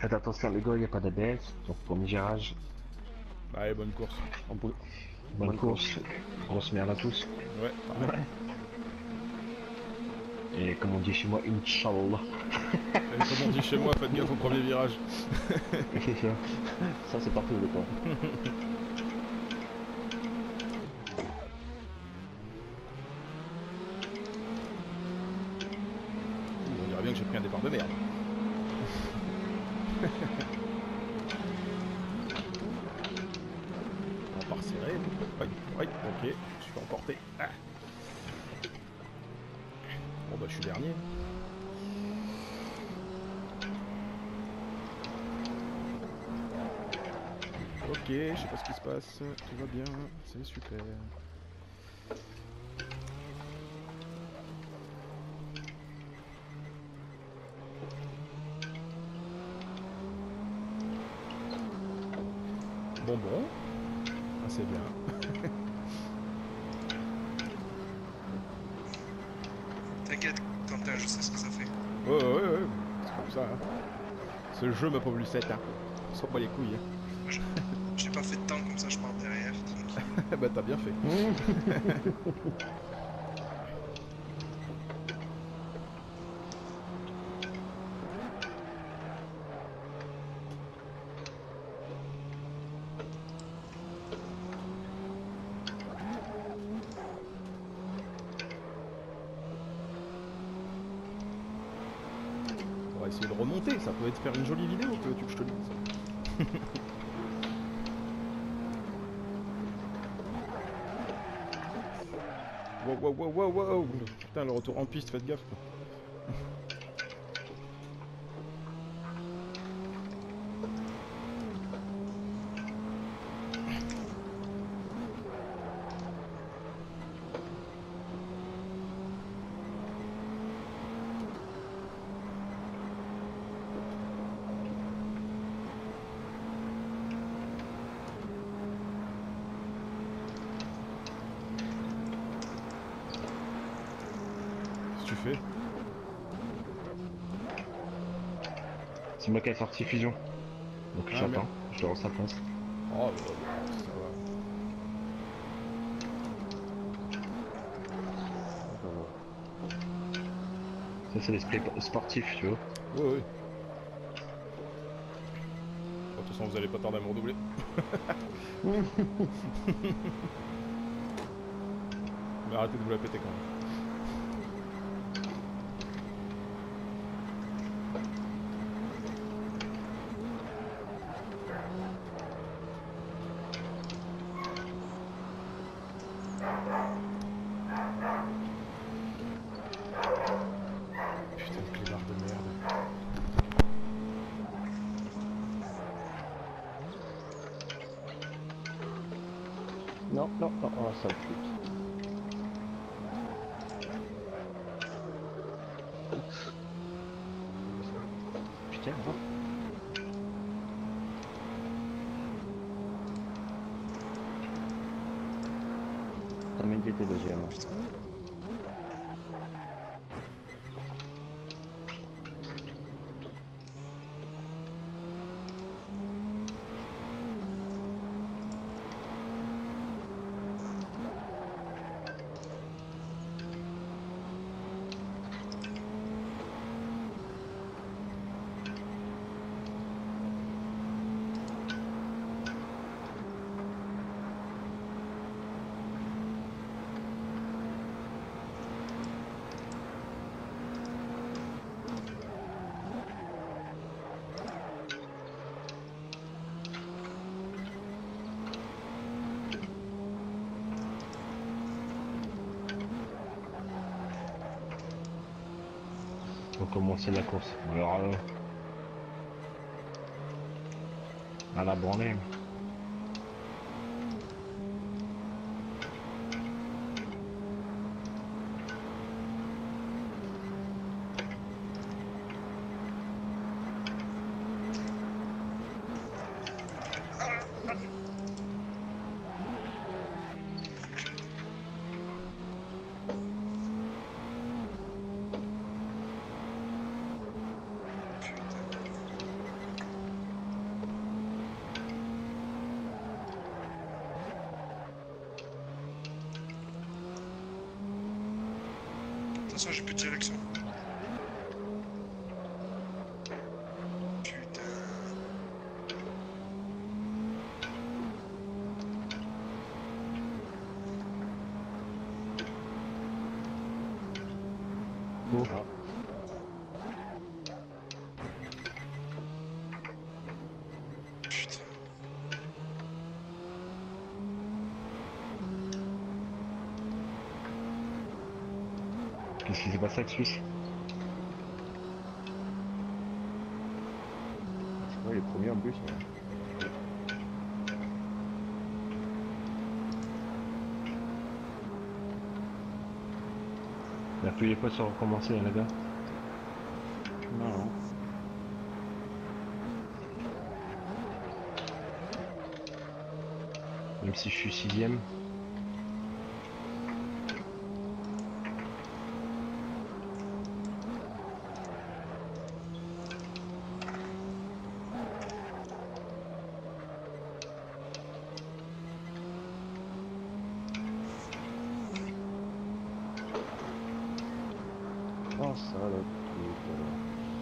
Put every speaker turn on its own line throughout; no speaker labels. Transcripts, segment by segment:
Faites attention les gars, il n'y a pas d'ABS, donc premier virage,
Allez, bonne course.
bonne course, grosse merde à tous.
Ouais, pareil.
Et comme on dit chez moi, Inch'Allah.
Et comme on dit chez moi, faites gaffe au premier virage.
C'est ça. Ça c'est partout les gars.
On dirait bien que j'ai pris un départ de merde. On va pas resserrer. Oui, oui, ok, je suis emporté. Ah. Bon bah je suis dernier. Ok, je sais pas ce qui se passe, tout va bien, c'est super. Bon, ah, c'est bien.
T'inquiète, Quentin, je sais ce que ça fait.
Ouais, c'est comme ça. Hein. Ce jeu m'a pas voulu 7, hein. On s'en bat les couilles. Hein.
Moi, j'ai pas fait de temps comme ça, je pars derrière, tranquille.
Bah t'as bien fait. On va essayer de remonter, ça peut être faire une jolie vidéo, que tu que je te dise. Wow. Putain, le retour en piste, faites gaffe. Qu'est-ce que tu fais?
C'est moi qui ai sorti fusion. Donc
Ah
j'attends,
merde.
je le sa place.
Oh bah, ça va.
Ça c'est l'esprit sportif, tu vois.
Ouais. Bon, de toute façon, vous allez pas tarder à me redoubler. Mais arrêtez de vous la péter quand même. Putain de clébard de merde.
Non, oh, ça flûte. Putain, hein. T'as même été deuxième. On va commencer la course. Alors à la branlée.
façon, j'ai plus de direction. Putain.
Bon.
Ah.
Putain.
Qu'est-ce qui s'est passé avec Suisse?
Ouais, il est premier en plus. Ouais.
N'appuyez pas sur recommencer, hein, les gars.
Non, non.
Même si je suis 6ème.
Oh, ça, là, truc, là.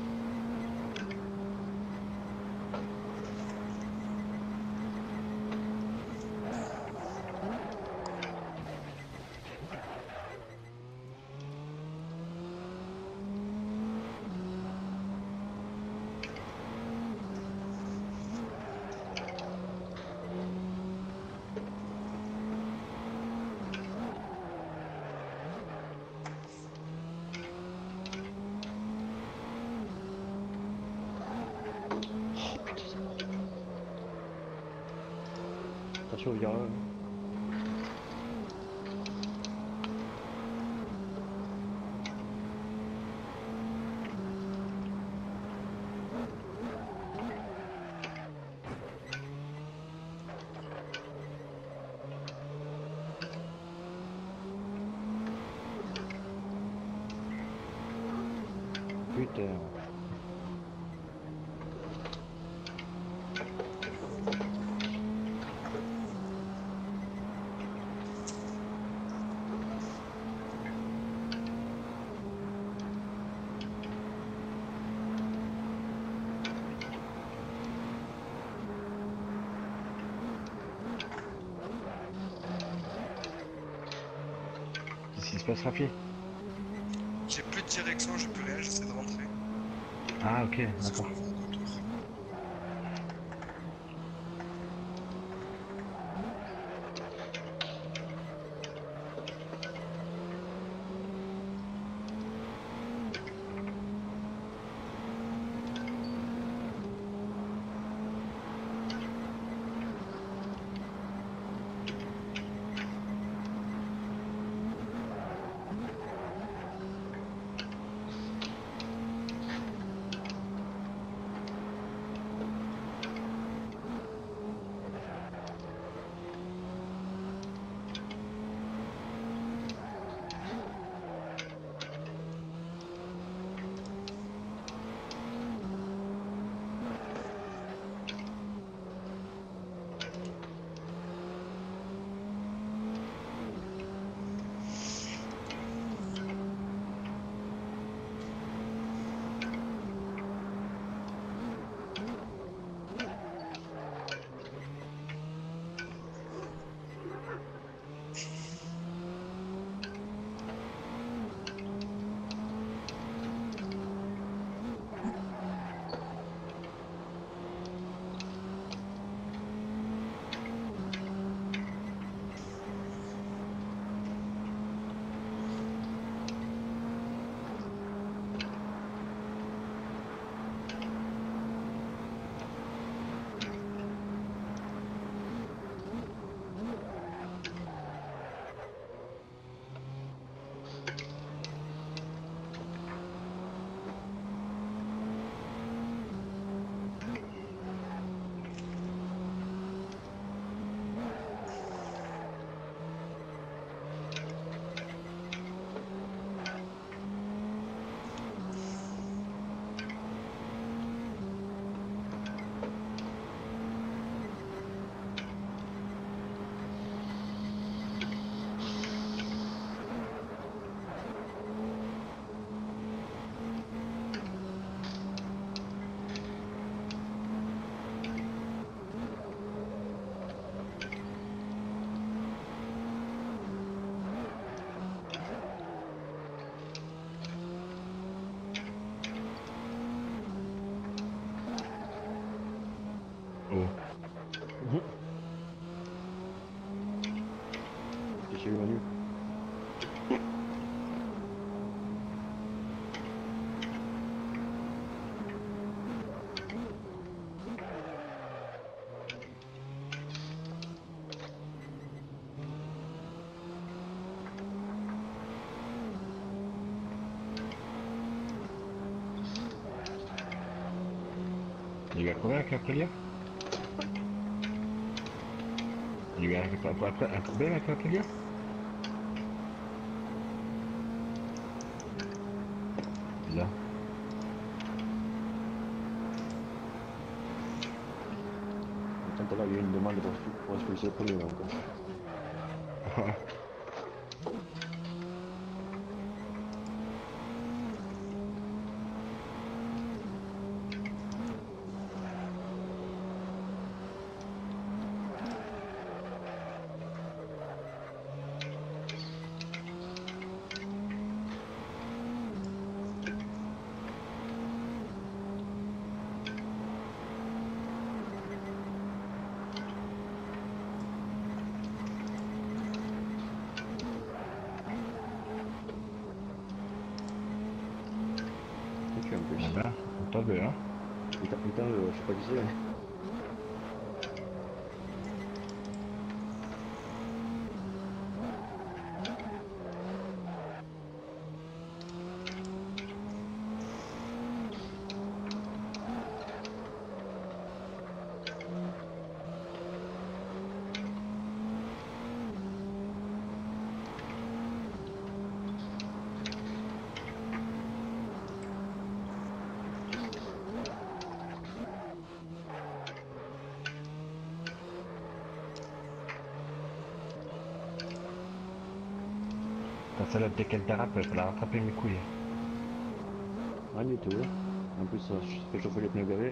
Attention au virage. Putain.
Qu'est-ce qui se passe, Rafi?
J'ai plus de direction, j'ai plus rien, j'essaie de rentrer.
Ah, ok,
Parce que je
d'accord.
me vois en retour.
lui a combien avec Aprilia? Il lui a après un problème avec Aprilia? Bizarre.
Tout à l'heure, il y a eu une demande pour expulser le premier, donc. Tu en plus.
Ah ben, t'as vu, hein?
Putain, je sais pas qui c'est.
Quand celle-là, dès qu'elle dérape, il faut la rattraper mes couilles.
Rien du tout. En plus, ça fait chauffer les pneus gavés.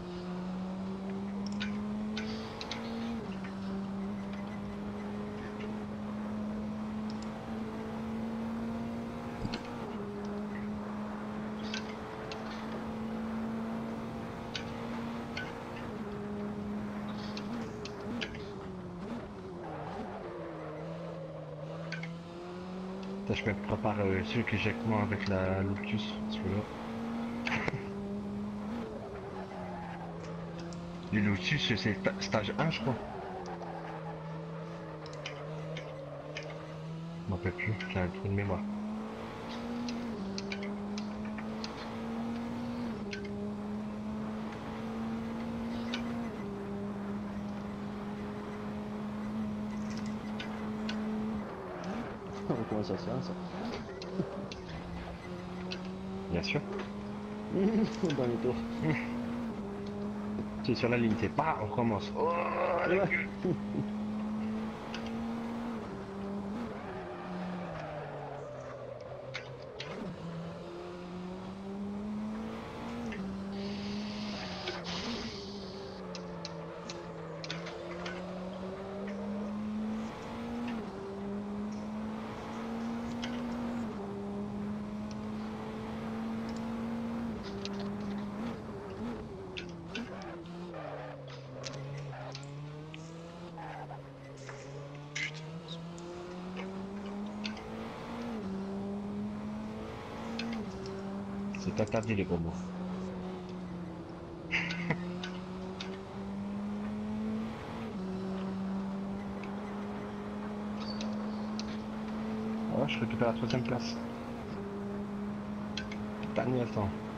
Ça, je me prépare celui que j'ai avec moi avec la Lotus, celui-là. Le Lotus, c'est stage 1, je crois. Je m'en rappelle plus, j'ai un trou de mémoire.
On commence à se faire ça.
Bien sûr.
Dans les tours.
C'est sur la ligne, c'est pas, on commence. Oh, la
Ouais.
gueule. C'est interdit les gros mots. Ouais, je récupère la troisième place. Dernier temps.